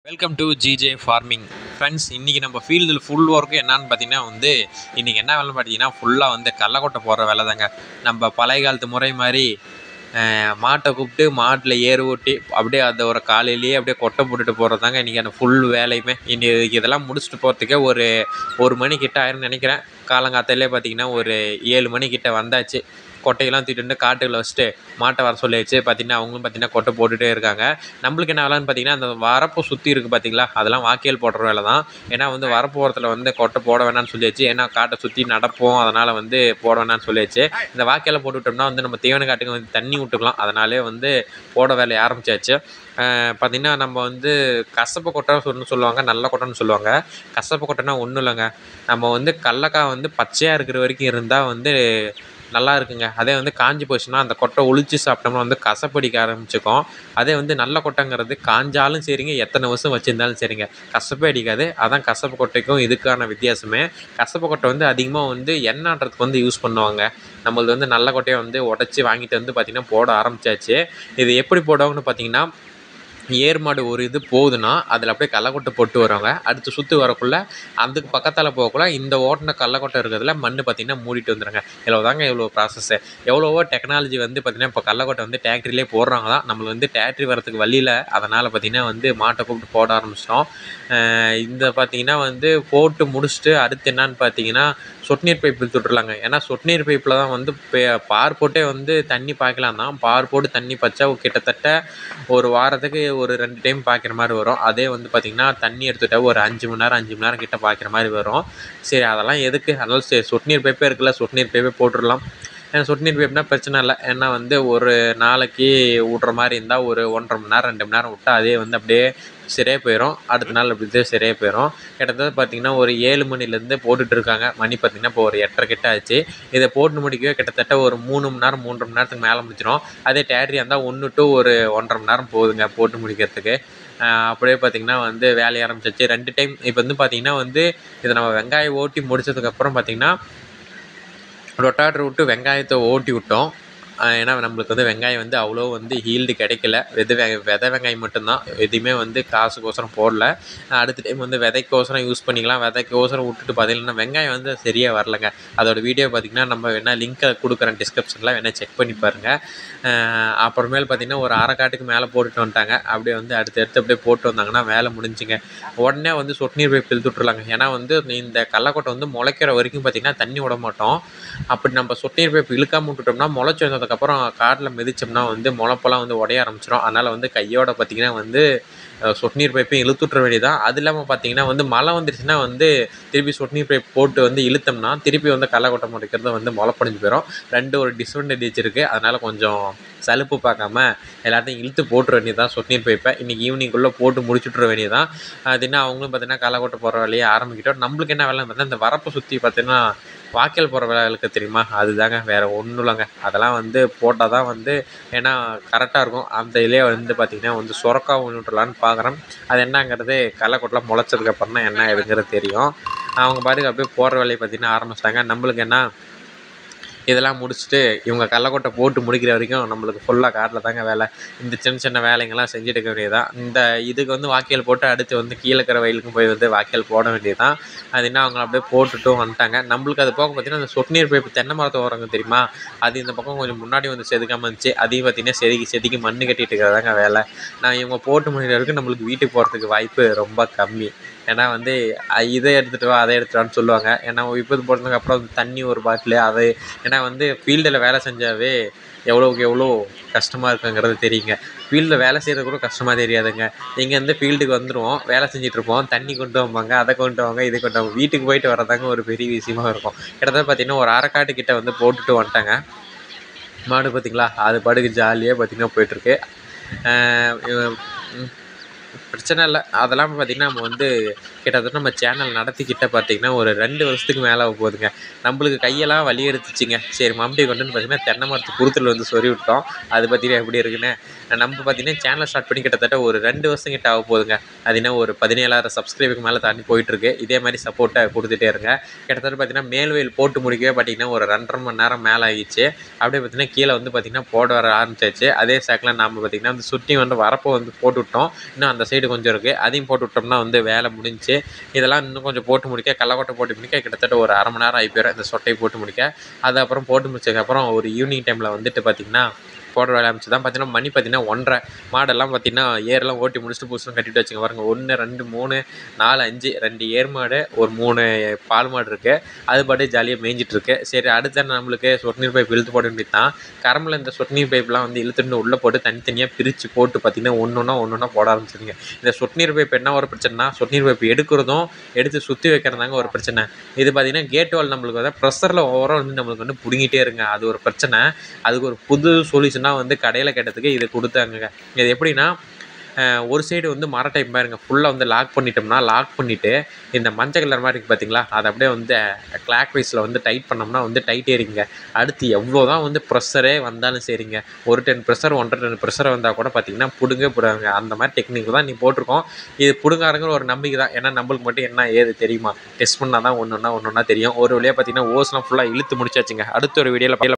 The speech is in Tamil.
Welcome to GJ farming friends. இன்றைக்கி நம்ம ஃபீல்டில் ஃபுல் ஒர்க்கு என்னான்னு பார்த்தீங்கன்னா இன்றைக்கி என்ன வேலைன்னு பார்த்தீங்கன்னா ஃபுல்லாக கடலக்கொட்டை போடுற வேலை தாங்க. நம்ம பழைய காலத்து முறை மாதிரி மாட்டை கூப்பிட்டு மாட்டில் ஏறு ஓட்டி அப்படியே அந்த ஒரு காலையிலேயே அப்படியே கொட்டை போட்டுட்டு போகிறது தாங்க இன்றைக்கி அந்த ஃபுல் வேலையுமே. இன்றைக்கி இதெல்லாம் முடிச்சுட்டு போகிறதுக்கே ஒரு மணிக்கிட்ட ஆயிரும்னு நினைக்கிறேன். காலங்காத்தாலே பார்த்தீங்கன்னா ஒரு 7 மணிக்கிட்ட வந்தாச்சு. கொட்டையெல்லாம் தூக்கிட்டு காட்டுகளை வச்சுட்டு மாட்டை வர சொல்லிடுச்சு. பார்த்தீங்கன்னா அவங்களும் பார்த்தீங்கன்னா கொட்டை போட்டுகிட்டே இருக்காங்க. நம்மளுக்கு என்ன வேலைன்னு பார்த்தீங்கன்னா அந்த வரப்பு சுற்றி இருக்குது பார்த்தீங்களா, அதெல்லாம் வாக்கியல் போடுற வேலை தான். ஏன்னா வரப்பு ஓரத்தில் கொட்டை போட வேணாம்னு சொல்லியாச்சு. ஏன்னா காட்டை சுற்றி நடப்போம், அதனால் போட வேணாம்னு சொல்லியாச்சு. இந்த வாக்கியெல்லாம் போட்டுவிட்டோம்னா நம்ம தீவன காட்டுக்கு தண்ணி விட்டுக்கலாம். அதனாலே போட வேலையை ஆரம்பிச்சாச்சு. பார்த்திங்கன்னா நம்ம கசப்பு கொட்டை சொல்லுவாங்க, நல்ல கொட்டைன்னு சொல்லுவாங்க. கசப்பு கொட்டைன்னா ஒன்றும் இல்லைங்க, நம்ம கடலக்காய் பச்சையாக இருக்கிற வரைக்கும் இருந்தால் நல்லா இருக்குங்க. அதே காஞ்சி போச்சுன்னா அந்த கொட்டை ஒழிச்சு சாப்பிட்டோம்னா கசப்படிக்க ஆரம்பிச்சுக்கும். அதே நல்ல கொட்டைங்கிறது காஞ்சாலும் சரிங்க, எத்தனை வருஷம் வச்சுருந்தாலும் சரிங்க, கசப்பே அடிக்காது. அதான் கசப்பு கொட்டைக்கும் இதுக்கான வித்தியாசமே. கசப்பு கொட்டை அதிகமாக எண்ணெய் ஆட்டுறதுக்கு யூஸ் பண்ணுவாங்க. நம்மளது நல்ல கொட்டையை உடச்சி வாங்கிட்டு பார்த்திங்கன்னா போட ஆரம்பித்தாச்சு. இது எப்படி போடுவாங்கன்னு பார்த்திங்கன்னா, ஏர் மாடு ஒரு இது போகுதுன்னா அதில் அப்படியே கடலக்கொட்டை போட்டு வருவாங்க. அடுத்து சுற்றி வரக்குள்ளே அதுக்கு பக்கத்தால் போகக்குள்ள இந்த ஓட்டின கடலக்கொட்டை இருக்கிறதுல மண் பார்த்திங்கன்னா மூடிட்டு வந்துடுங்க. இவ்வளோ ப்ராசஸ்ஸு. எவ்வளவோ டெக்னாலஜி பார்த்திங்கன்னா இப்போ கடலக்கொட்டை டிராக்டரிலே போடுறாங்க தான். நம்மளுக்கு டிராக்டரி வரத்துக்கு வழியில், அதனால் பார்த்திங்கன்னா மாட்டை கூப்பிட்டு போட ஆரம்பிச்சிட்டோம். இந்த பார்த்திங்கன்னா போட்டு முடிச்சுட்டு அடுத்து என்னான்னு பார்த்தீங்கன்னா சொட்டு நீர் பைப் இழுத்து விட்டுருலாங்க. ஏன்னா சொட்டு நீர் பைப்பில் தான் பார் போட்டே தண்ணி பாய்க்கலாம் தான். பார் போட்டு தண்ணி பாய்ச்சா கிட்டத்தட்ட ஒரு வாரத்துக்கு ஒரு 2 டைம் பாய்க்கிற மாதிரி வரும். அதே பார்த்திங்கன்னா தண்ணி எடுத்துகிட்டா ஒரு 5 மணி நேரம் கிட்ட பாய்க்கிற மாதிரி வரும். சரி, அதெல்லாம் எதுக்கு, அதனால சரி சொட்டு நீர் பைப்பே இருக்குல்ல, சொட்டு நீர் பைப்பே போட்டுடலாம். ஏன்னா சொட்டு நீர் பைப்னா பிரச்சனை இல்லை. ஏன்னா ஒரு நாளைக்கு விட்ற மாதிரி இருந்தால் ஒரு 1.5 மணி நேரம் 2 மணி நேரம் விட்டால் அதே அப்படியே சரியாக போயிடும். அடுத்த நாள் அப்படியே சரியாக போயிடும். கிட்டத்தட்ட பார்த்திங்கன்னா ஒரு 7 மணிலேருந்து போட்டுட்ருக்காங்க. மணி பார்த்திங்கன்னா இப்போ ஒரு 8:30 கிட்ட ஆச்சு. இதை போட்டு முடிக்கவே கிட்டத்தட்ட ஒரு 3 மணி நேரம் 3.5 மணி நேரத்துக்கு மேலே முடிச்சிடும். அதே டேட்ரியாக இருந்தால் 1 to 1.5 மணி நேரம் போகுதுங்க போட்டு முடிக்கிறதுக்கு. அப்படியே பார்த்திங்கன்னா வேலையை ஆரம்பிச்சிச்சு 2 டைம். இப்போ பார்த்திங்கன்னா இதை நம்ம வெங்காயம் ஓட்டி முடிச்சதுக்கப்புறம் பார்த்திங்கன்னா ரொட்டாட்டர் விட்டு வெங்காயத்தை ஓட்டி விட்டோம். ஏன்னா நம்மளுக்கு வெங்காயம் அவ்வளோ ஹீல்டு கிடைக்கல. விதை வெங்காயம் மட்டும்தான், எதுவுமே காசுக்கோசரம் போடல. அடுத்த டைம் விதைக்கோசரம் யூஸ் பண்ணிக்கலாம். விதைக்கோசரம் விட்டுட்டு பார்த்தீங்கன்னா வெங்காயம் சரியாக வரலைங்க. அதோட வீடியோ பார்த்திங்கன்னா நம்ம வேணால் லிங்க்கை கொடுக்குறேன் டிஸ்கிரிப்ஷனில், வேணால் செக் பண்ணி பாருங்கள். அப்புறமேல் பார்த்திங்கன்னா ஒரு அரை காட்டுக்கு மேலே போட்டுட்டு வந்துட்டாங்க. அப்படியே அடுத்து அப்படியே போட்டு வந்தாங்கன்னா வேலை முடிஞ்சுங்க. உடனே சொட்டு நீர் பைப் இழுத்து விட்டுருலாங்க. ஏன்னா இந்த கடலக்கொட்டை முளைக்கிற வரைக்கும் பார்த்திங்கன்னா தண்ணி விட மாட்டோம். அப்படி நம்ம சொட்டு நீர் பைப் இழுக்காமல் விட்டுட்டோம்னா முளைச்சி வந்ததுக்கப்புறம் காட்டில் மிதிச்சோம்னா முளைப்பெல்லாம் உடைய ஆரம்பிச்சிடும். அதனால் கையோட பார்த்திங்கன்னா சொட்டு நீர் பைப்பையும் இழுத்துட்ற வேண்டியதான். அது இல்லாமல் பார்த்திங்கன்னா மழை வந்துருச்சுன்னா திருப்பி சொட்டு நீர் பைப் போட்டு இழுத்தோம்னா திருப்பி கடலக்கொட்டை முளைக்கிறது முளைப்படைஞ்சு போயிடும். ஒரு டிஸ்அட்வான்டேஜ் இருக்குது. அதனால் கொஞ்சம் சலுப்பு பார்க்காம எல்லாத்தையும் இழுத்து போட்டுற வேண்டியதான் சொட்டு நீர் பைப்பை. இன்றைக்கி ஈவினிங்குள்ளே போட்டு முடிச்சுட்ற வேண்டியதான். அது என்ன அவங்களும் பார்த்திங்கன்னா கடலக்கொட்டை போடுற வேலையை ஆரம்பிக்கிட்டோம். நம்மளுக்கு என்ன வேலைன்னு பார்த்தீங்கன்னா இந்த வரப்பை சுற்றி பார்த்திங்கன்னா வாய்க்கால் போகிற வேலைகளுக்கு தெரியுமா, அதுதாங்க, வேறு ஒன்றும் இல்லைங்க. அதெல்லாம் போட்டால் தான் ஏன்னா கரெக்டாக இருக்கும். அந்த இலையை பார்த்திங்கன்னா சுரக்கா விட்டுலான்னு பார்க்குறேன். அது என்னங்கிறது கடலக்கொட்டெலாம் முளைச்சதுக்கப்புறம் தான் என்ன இதுங்கிறது தெரியும். அவங்க பாட்டுக்கு அப்படியே போடுற வேலையை பார்த்திங்கன்னா ஆரம்பிச்சிட்டாங்க. நம்மளுக்கு என்ன இதெல்லாம் முடிச்சுட்டு இவங்க கடலக்கொட்டை போட்டு முடிக்கிற வரைக்கும் நம்மளுக்கு ஃபுல்லாக காட்டில் தாங்க வேலை. இந்த சின்ன வேலைங்கள்லாம் செஞ்சுட்டு இருக்க வேண்டியதான். இந்த இதுக்கு வாய்க்கால் போட்டு அடுத்து கீழே இருக்கிற வயலுக்கும் போய் வாய்க்கால் போட வேண்டியதான். அது என்ன அவங்க அப்படியே போட்டுட்டும் வந்துட்டாங்க. நம்மளுக்கு அது போக பார்த்திங்கன்னா அந்த சொட்டு நீர் பைப்பு தென்னை மரத்தை ஓரங்க தெரியுமா, அது இந்த பக்கம் கொஞ்சம் முன்னாடி செதுக்காமல் இருந்துச்சு. அதையும் பார்த்திங்கன்னா செதுக்கி மண் கட்டிட்டு இருக்கிறதாங்க வேலை. நான் இவங்க போட்டு முடிகிற வரைக்கும் நம்மளுக்கு வீட்டுக்கு போகிறதுக்கு வாய்ப்பு ரொம்ப கம்மி. ஏன்னா இதை எடுத்துகிட்டு வா அதை எடுத்துகிட்டு வான்னு சொல்லுவாங்க. ஏன்னா இப்போ இது போட்டதுக்கப்புறம் தண்ணி ஒரு பாட்டில் அது. ஏன்னா ஃபீல்டில் வேலை செஞ்சாவே எவ்வளோக்கு எவ்வளோ கஷ்டமாக இருக்குங்கிறது தெரியுங்க. ஃபீல்டில் வேலை செய்கிறது கூட கஷ்டமாக தெரியாதுங்க. இங்கேருந்து ஃபீல்டுக்கு வந்துடுவோம், வேலை செஞ்சிட்ருப்போம், தண்ணி கொண்டு வாங்க, அதை கொண்டு வாங்க, இதை கொண்டு வாங்க, வீட்டுக்கு போயிட்டு வரதாங்க ஒரு பெரிய விஷயமாக இருக்கும். கிட்டத்தட்ட பார்த்திங்கன்னா ஒரு அரைக்காட்டு கிட்ட போட்டுட்டு வந்துட்டாங்க. மாடு பார்த்திங்களா, அது பாட்டுக்கு ஜாலியாக பார்த்திங்கன்னா போயிட்டுருக்கு. பிரச்சனை இல்லை. அதெல்லாம் பார்த்திங்கன்னா நம்ம கிட்டத்தட்ட நம்ம சேனல் நடத்திக்கிட்ட பார்த்திங்கன்னா ஒரு 2 வருஷத்துக்கு மேலே போகுதுங்க. நம்மளுக்கு கையெல்லாம் வலி எடுத்துச்சிங்க. சரி மம்டி கொண்டுன்னு பார்த்திங்கன்னா தென்னை மரத்து குருத்தில் சொறி விட்டோம். அது பார்த்திங்கன்னா எப்படி இருக்குன்னு நம்ம பார்த்திங்கன்னா சேனல் ஸ்டார்ட் பண்ணி கிட்டத்தட்ட ஒரு 2 வருஷம் கிட்ட ஆக போகுதுங்க. அது என்ன ஒரு 17,000 சப்ஸ்கிரைபருக்கு மேலே தாண்டி போயிட்டுருக்கு. இதே மாதிரி சப்போர்ட்டை கொடுத்துட்டே இருங்க. கிட்டத்தட்ட பார்த்திங்கன்னா மேல்வெயில் போட்டு முடிக்கவே பார்த்திங்கன்னா ஒரு 2.5 மணி நேரம் மேலே ஆகிடுச்சு. அப்படியே பார்த்திங்கன்னா கீழே பார்த்திங்கன்னா போட வர ஆரம்பிச்சாச்சு. அதே சாக்கில் நாம் பார்த்திங்கன்னா சுற்றி வரப்போ போட்டு விட்டோம். இன்னும் அந்த சைடு சைடு கொஞ்சம் இருக்குது, அதையும் போட்டு விட்டோம்னா வந்து வேலை முடிஞ்சு. இதெல்லாம் இன்னும் கொஞ்சம் போட்டு முடிக்க, கடலக்கொட்டை போட்டு முடிக்க கிட்டத்தட்ட ஒரு அரை மணி நேரம் ஆகி போயிடும் இந்த சொட்டையை போட்டு முடிக்க. அது அப்புறம் போட்டு முடிச்சதுக்கப்புறம் ஒரு ஈவினிங் டைமில் வந்துட்டு பார்த்திங்கன்னா போடுற வேலை ஆரம்பிச்சு தான் பார்த்தீங்கன்னா மணி பார்த்தீங்கன்னா 1:30. மாடெல்லாம் பார்த்தீங்கன்னா ஏரெல்லாம் ஓட்டி முடிச்சுட்டு புதுசுன்னு கட்டிட்டு வச்சுங்க பாருங்கள். 1 2 3 4 5 2 ஏர் மாடு, ஒரு 3 பால் மாடு இருக்குது. அது பாட்டு ஜாலியாக மேய்ஞ்சிட்ருக்கு. சரி, அடுத்த நம்மளுக்கு சொட்டு நீர் பைப் இழுத்து போட வேண்டியது தான். கரம்பில் இந்த சொட்டு நீர் பைப்லாம் வந்து இழுத்துட்டு உள்ளே போட்டு தனித்தனியாக பிரித்து போட்டு பார்த்திங்கன்னா ஒன்று ஒன்றா போட ஆரம்பிச்சிருங்க. இந்த சொட்டு நீர் பைப் என்ன ஒரு பிரச்சனைனா, சொட்டு நீர் பைப் எடுக்கிறதும் எடுத்து சுற்றி வைக்கிறதாங்க ஒரு பிரச்சனை. இது பார்த்திங்கன்னா கேட் வால் நம்மளுக்கு வந்து ப்ரெஷரில் ஓவரால் வந்து நம்மளுக்கு வந்து பிடுங்கிட்டே இருங்க, அது ஒரு பிரச்சனை. அதுக்கு ஒரு புது சொல்யூஷன் வந்து கடையில் கேட்டதுக்கு இது கொடுத்தாங்க. இது எப்படின்னா, ஒரு சைடு வந்து மர டைப் பாருங்க ஃபுல்லாக வந்து லாக் பண்ணிட்டோம்னா, லாக் பண்ணிவிட்டு இந்த மஞ்சள் கலர் மாதிரி இருக்குது பார்த்தீங்களா, அதை அப்படியே வந்து கிளாக் வைஸில் வந்து டைட் பண்ணோம்னா வந்து டைட் ஏறிங்க. அடுத்து எவ்வளோ தான் வந்து ப்ரெஷரே வந்தாலும் சரிங்க, ஒரு 10 ப்ரெஷர் 1.5 10 ப்ரெஷர் வந்தால் கூட பார்த்தீங்கன்னா பிடுங்க போடுவாங்க. அந்த மாதிரி டெக்னிக் தான் நீ போட்டிருக்கோம். இது பிடுங்காரங்கிற ஒரு நம்பிக்கை தான். ஏன்னா நம்மளுக்கு மட்டும் என்ன ஏது தெரியுமா, டெஸ்ட் பண்ணால் தான் ஒன்று ஒன்றா தெரியும். ஒரு வழியாக பார்த்தீங்கன்னா ஓஸ்லாம் ஃபுல்லாக இழுத்து முடிச்சாச்சுங்க. அடுத்த ஒரு வீடியோவில்